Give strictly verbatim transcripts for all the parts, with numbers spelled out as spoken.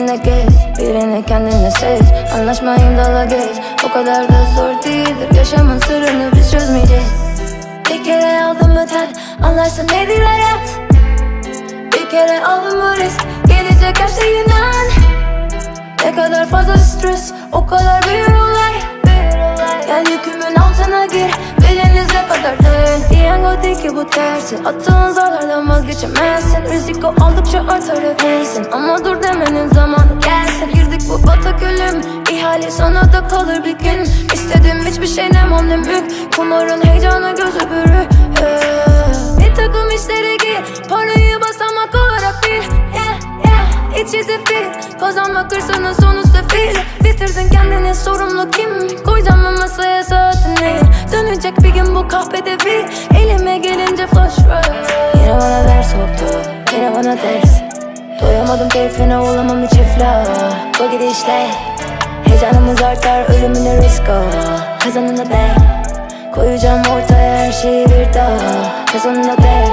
birine gez, birine kendine seç. Anlaşma imzala geç, o kadar da zor değildir. Yaşamın sırrını biz çözmeyeceğiz. Bir kere aldım mı ter, anlarsın nedir hayat. Bir kere aldım mı risk, gelecek her şey inan. Ne kadar fazla stres, o kadar büyür olay. Gel yükümün altına gir, belinize kadar dön. Piyango değil ki bu tersi, attığın zarlardan vazgeçemezsin. Riziko aldıkça artar hevessin, ama dur demenin zamanı gelsin. Girdik bu batak ölüm, ihale sana da kalır bir gün. İstedim hiçbir şey ne mal ne mülk, kumarın heyecanı gözü bürü. Bir takım işlere gir, parayı basamak olarak bil. Yeah, yeah, içi zefir, kazanmak hırsının sonu sefil. Bitirdin kendini, sorumlu kim? Koyacağım mı masaya saatini? Dönecek bir gün bu kahvede bir, elime gelince flash rush. Yine bana ders soktu, yine bana ders. Doyamadım keyfine, olamam hiç iflah. Bu gidişle heyecanımız artar, ölümüne risk o. Kazanına değ, koyacağım ortaya her şeyi bir daha. Kazanına değ.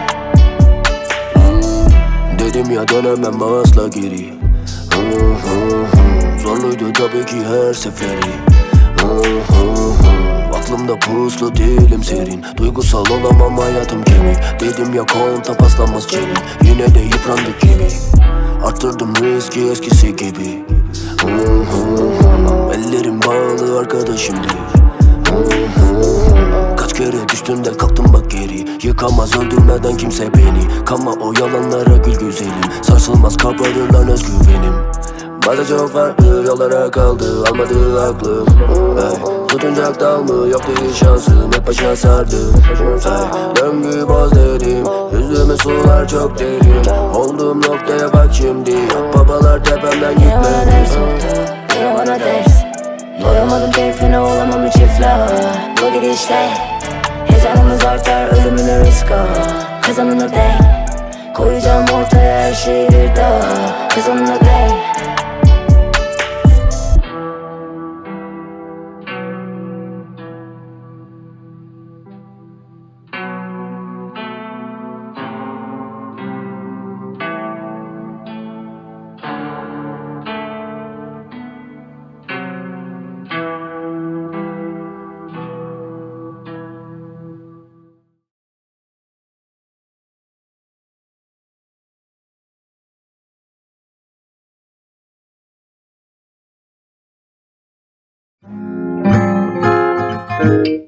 Dedim ya dönemem asla geri. Zorluydu tabii ki her seferi. Aklımda puslu değilim serin, duygusal olamam hayatım kemik. Dedim ya konta paslanmaz çelik, yine de yıprandık gibi. Arttırdım riski eskisi gibi. Ellerim bağlı arkadaş şimdi. Kaç kere düştüm de kalktım bak geri. Yıkamaz öldürmeden kimse beni. Kanma o yalanlara gül güzelim, sarsılmaz kabarır lan özgüvenim. Bazen çok farklı yollara kaldı, almadı aklım. Hey, tutunacak dal mı yok değil şansım, hep başa sardım. Hey, döngü boz dedim, yüzüme sular çok derin. Olduğum noktaya bak şimdi, yok babalar tepemden gitmedi. Yine bana ders oldu, yine bana ders. Doyamadım keyfine, olamam hiç iflah. Bu gidişle heyecanımız artar, ölümüne risk o. Kazanına değ, koyacağım ortaya her şeyi bir daha. Kazanına değ. Thank you.